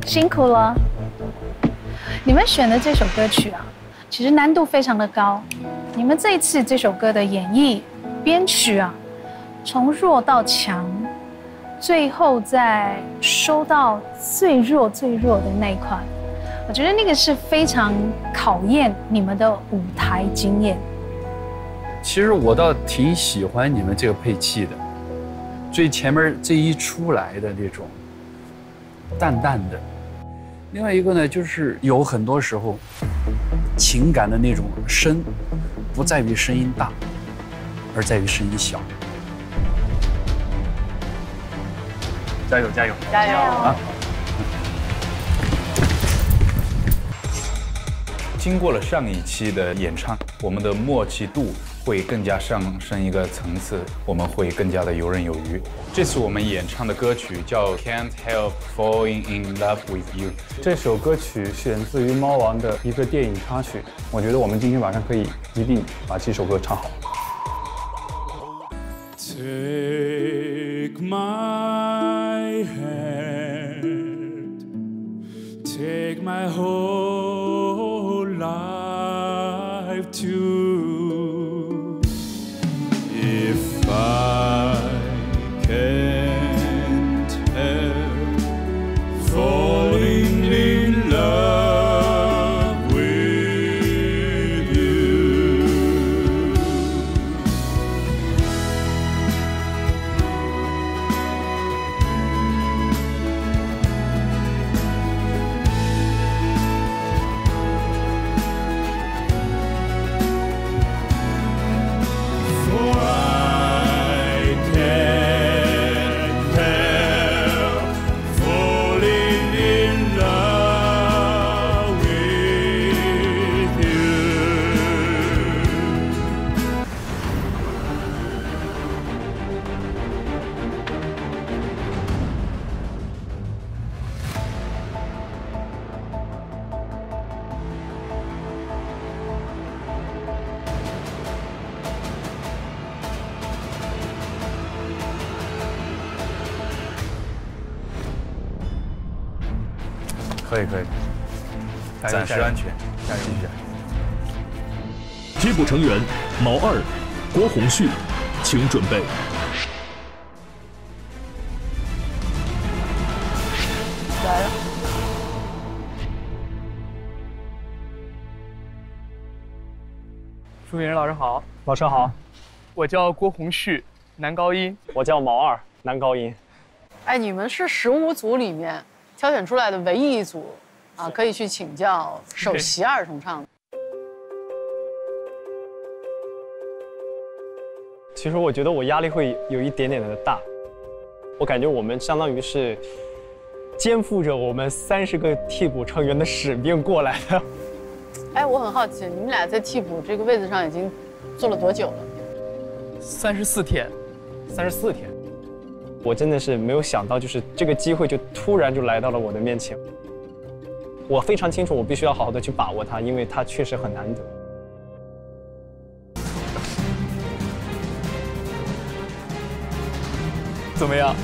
辛苦了。你们选的这首歌曲啊，其实难度非常的高。你们这一次这首歌的演绎、编曲啊，从弱到强，最后再收到最弱的那一块，我觉得那个是非常考验你们的舞台经验。 其实我倒挺喜欢你们这个配器的，最前面这一出来的那种淡淡的。另外一个呢，就是有很多时候情感的那种深，不在于声音大，而在于声音小。加油加油加油啊！ 经过了上一期的演唱，我们的默契度会更加上升一个层次，我们会更加的游刃有余。这次我们演唱的歌曲叫《Can't Help Falling in Love with You》。 这首歌曲选自于猫王的一个电影插曲，我觉得我们今天晚上可以一定把这首歌唱好。 Take my hand, take my whole life too. If I can't help falling in love with you. For I can't help falling in love with you. 可以，暂时安全，加油！ 替补成员毛二、郭宏旭，请准备。 来了。 朱云老师好， 老师好， 我叫郭宏旭，男高音。 我叫毛二，男高音。 哎，你们是15组里面挑选出来的唯一一组啊，可以去请教首席二重唱。 其实我觉得我压力会有一点点的大，我感觉我们相当于是肩负着我们30个替补成员的使命过来的。 哎，我很好奇，你们俩在替补这个位置上已经做了多久了 34天 ，34天。我真的是没有想到，就是这个机会就突然就来到了我的面前。我非常清楚，我必须要好好的去把握它，因为它确实很难得。 怎么样？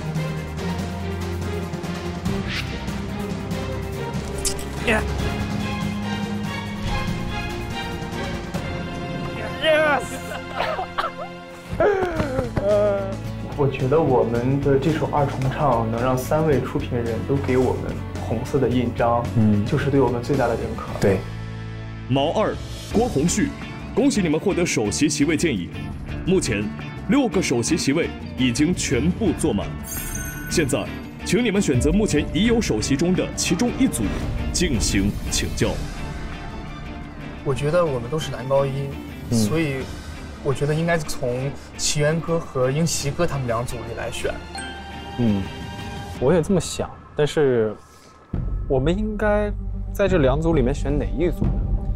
我觉得我们的这首二重唱能让3位出品人都给我们红色的印章，就是对我们最大的认可。 对， 毛二、郭宏旭，恭喜你们获得首席席位建议。目前6个首席席位已经全部坐满，现在请你们选择目前已有首席中的其中一组进行请教。 我觉得我们都是男高音，所以我觉得应该从奇缘哥和英习哥他们2组里来选。 我也这么想，但是我们应该在这2组里面选哪一组呢？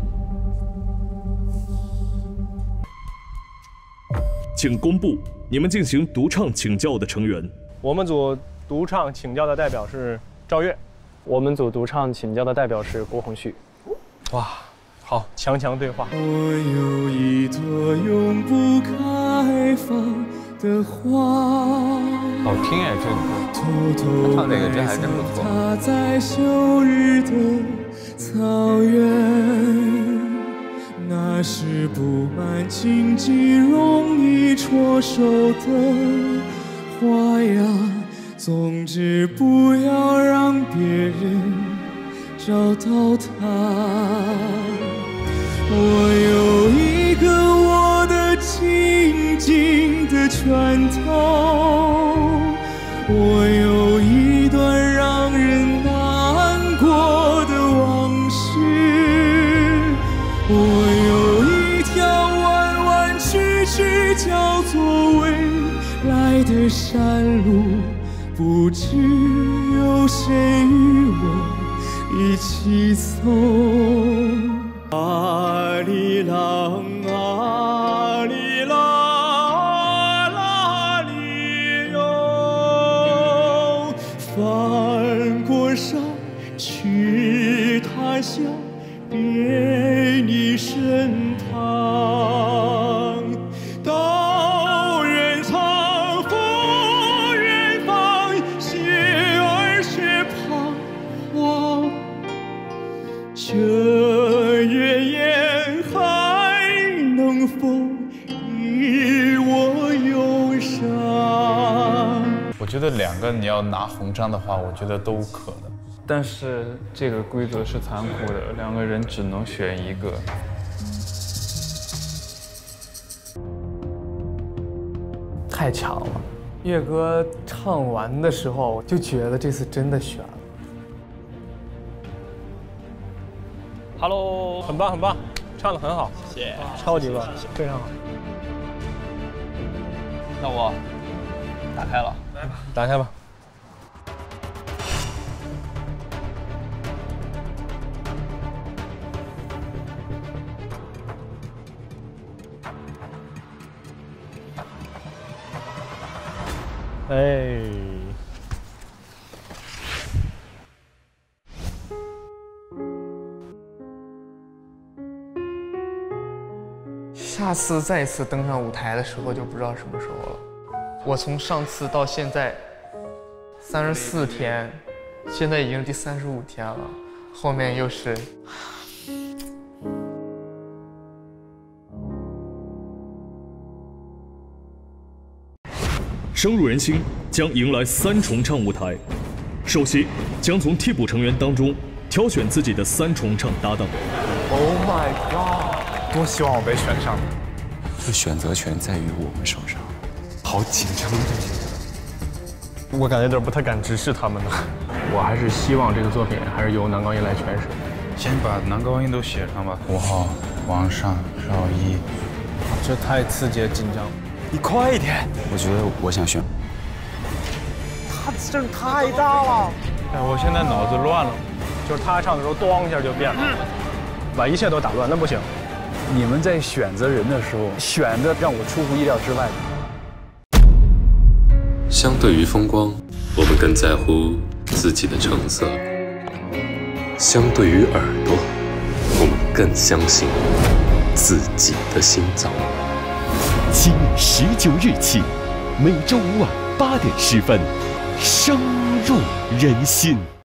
请公布你们进行独唱请教的成员。 我们组独唱请教的代表是赵越， 我们组独唱请教的代表是郭宏旭。 哇，好，强强对话。 我有一朵永不开放的花， 好听哎，这个歌， 偷偷唱这个真还真不错。 它在秋日的草原，那是布满荆棘、容易戳手的花呀。总之，不要让别人找到它。我有一个我的静静的拳头，我有一段让人难过的往事，我有一条弯弯曲曲叫做未来的山路，不知有谁与我一起走。啊哩啦啊哩啦啦哩哟，翻过山去谈笑别你身旁，到远方赴远方，雪儿雪彷徨，这月夜还能否与我忧伤？ 我觉得两个你要拿红章的话，我觉得都可能。 但是这个规则是残酷的，两个人只能选一个。 太强了！岳哥唱完的时候就觉得这次真的选了。 Hello， 很棒很棒，唱得很好，谢谢，超级棒，非常好。 那我打开了， 打开吧。哎， 下次再次登上舞台的时候就不知道什么时候了。我从上次到现在34天，现在已经是第35天了，后面又是。 深入人心将迎来3重唱舞台，首席将从替补成员当中挑选自己的3重唱搭档。 Oh my god！ 多希望我被选上！ 这选择权在于我们手上，好紧张这些。 我感觉有点不太敢直视他们呢。我还是希望这个作品还是由男高音来诠释。 先把男高音都写上吧。5号王上邵一， 这太刺激了，紧张。 你快一点！我觉得我想选。 他声太大了。 哎，我现在脑子乱了。 就是他唱的时候，咣一下就变了，把一切都打乱，那不行。 你们在选择人的时候，选的让我出乎意料之外的。 相对于风光，我们更在乎自己的成色；相对于耳朵，我们更相信自己的心脏。 7月19日起，每周5晚8点10分，深入人心。